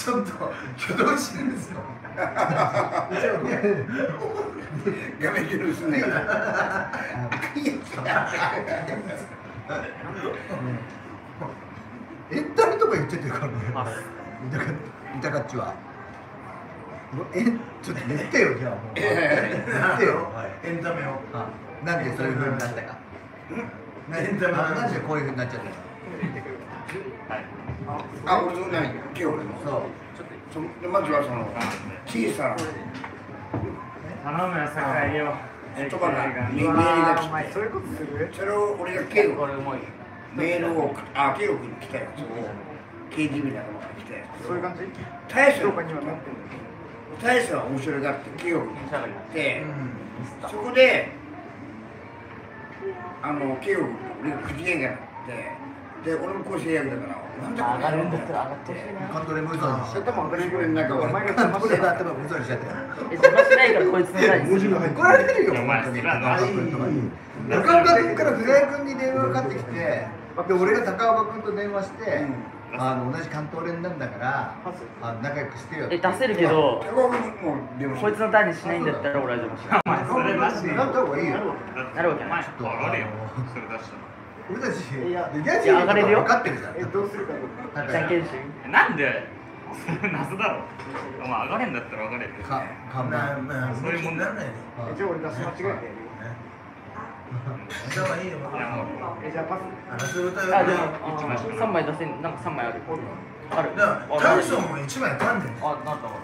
ちょっと挙動しないですよ。 画面中ですね。 エンタメとか言っちゃってるからね。板かっちは。ちょっと言ってよじゃあもう。言ってよ。エンタメを。なんでそういう風になったか。なんでこういう風になっちゃったか。 あ、俺の何？今日俺の。そう。まずはその小さな。 頼むよ酒井よ。 言葉がメールが来て、 そういうことする？ それを俺がケイゴメールをケイゴ君に来たやつを KGB だと思って来て、 そういう感じ？ 大将は面白いがってケイゴ君に来て、そこでケイゴ君と俺が口喧嘩になって。で、俺も構成役だから、なんだか上がるんだったら上がってほしいな。 カントレムーゾーにしちゃった。 これなんかお前がカントレムーゾーにしちゃったよ。 邪魔しないからこいつの代にする。 怒られるよ、本当に。高岡君とかに。高岡君から船井君に電話がかかってきて、で、俺が高岡君と電話して、同じ関東連なんだから、仲良くしてよ。 出せるけど、 高岡君も電話して。 こいつの代にしないんだったら俺は邪魔しない。 お前、それなしでやった方がいいよ。 なるわけない。 ちょっと上がれよ。それ出したの。俺たち、 いや上がれるよ。 分かってるじゃん。 どうするか。 じゃんけんし。 なんで？謎だろ。お前上がれんだったら上がれって。 看板。 そういうもんならない。 じゃあ俺出し間違えてやるよ。じゃあいいよ。 じゃあパス。 でも 3枚出せん、なんか3枚ある。ある。 大将も1枚噛んでる。 あ、なんだ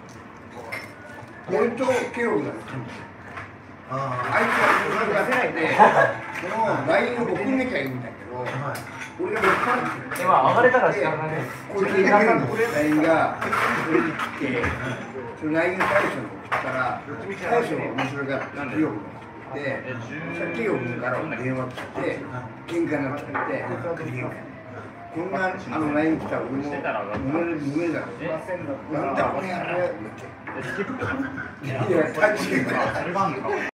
俺とケイゴ君が噛んでる。あいつは出せないで、その LINE を送んなきゃいいんだけど、俺が今上がれたからしかない。 これで LINE が俺に来て、その LINE を大将に送ったら、大将が面白がってケイゴ君が来て、ケイゴ君から電話来て、喧嘩になっちゃって、喧嘩。こんなLINE 来たら俺も無理だろ。なんだこれやろって。いや、タッチが。